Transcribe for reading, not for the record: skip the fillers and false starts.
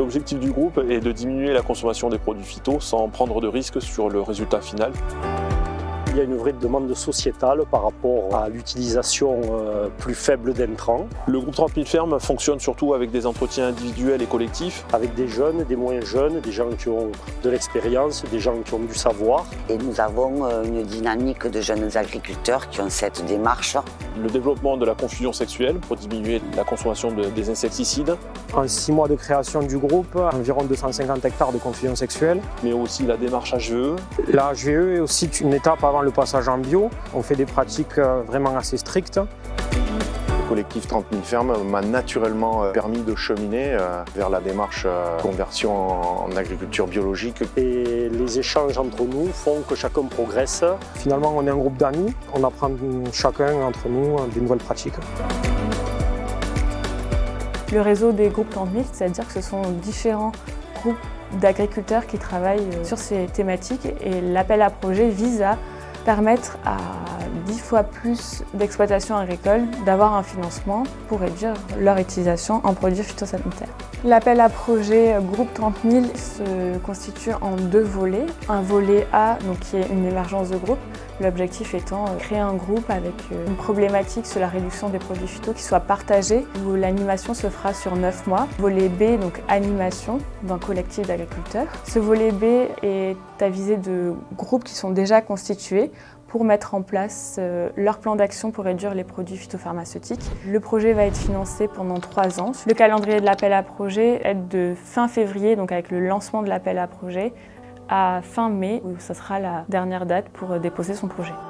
L'objectif du groupe est de diminuer la consommation des produits phyto sans prendre de risques sur le résultat final. Il y a une vraie demande sociétale par rapport à l'utilisation plus faible d'intrants. Le groupe 30 000 fermes fonctionne surtout avec des entretiens individuels et collectifs. Avec des jeunes, des moins jeunes, des gens qui ont de l'expérience, des gens qui ont du savoir. Et nous avons une dynamique de jeunes agriculteurs qui ont cette démarche. Le développement de la confusion sexuelle pour diminuer la consommation des insecticides. En 6 mois de création du groupe, environ 250 hectares de confusion sexuelle. Mais aussi la démarche HVE. La HVE est aussi une étape avant le passage en bio. On fait des pratiques vraiment assez strictes. Le collectif 30 000 fermes m'a naturellement permis de cheminer vers la démarche conversion en agriculture biologique. Et les échanges entre nous font que chacun progresse. Finalement, on est un groupe d'amis. On apprend chacun entre nous des nouvelles pratiques. Le réseau des groupes 30 000, c'est-à-dire que ce sont différents groupes d'agriculteurs qui travaillent sur ces thématiques et l'appel à projet vise à permettre à 10 fois plus d'exploitations agricoles d'avoir un financement pour réduire leur utilisation en produits phytosanitaires. L'appel à projet groupe 30 000 se constitue en 2 volets. Un volet A, donc, qui est une émergence de groupe, l'objectif étant créer un groupe avec une problématique sur la réduction des produits phyto qui soit partagée, où l'animation se fera sur 9 mois. Volet B, donc animation d'un collectif d'agriculteurs. Ce volet B est à visée de groupes qui sont déjà constitués pour mettre en place leur plan d'action pour réduire les produits phytopharmaceutiques. Le projet va être financé pendant 3 ans. Le calendrier de l'appel à projet est de fin février, donc avec le lancement de l'appel à projet, à fin mai, où ce sera la dernière date pour déposer son projet.